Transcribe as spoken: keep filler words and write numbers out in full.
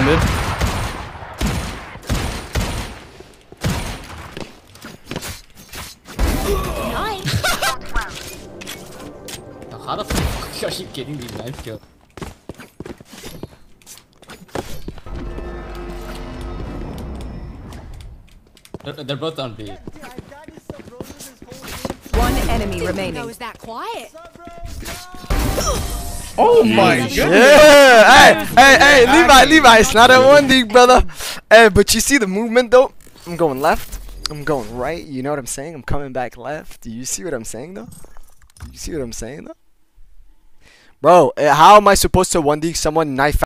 mid. Nice. How the fuck are you getting these knife kills? They're, they're both on B. One enemy remaining. Was that quiet? Oh my goodness! Yeah! Hey, hey, hey, Levi, Levi, it's not a one league, brother. Hey, but you see the movement though? I'm going left. I'm going right. You know what I'm saying? I'm coming back left. Do you see what I'm saying though? Do you see what I'm saying though? Bro, uh, how am I supposed to one D someone knife